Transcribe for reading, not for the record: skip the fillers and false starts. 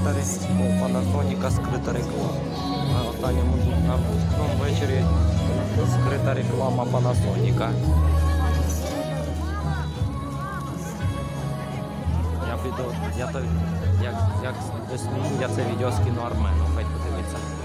телевізорі, у Panasonic скрита реклама. На останньому на випускному вечорі скрита реклама Panasonic. Я це відео скину Армену, хай подивиться.